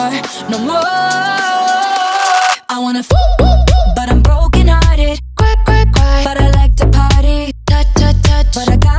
no more. I wanna but I'm broken hearted. Cry, cry, cry, but I like to party. Touch, touch, touch, but I got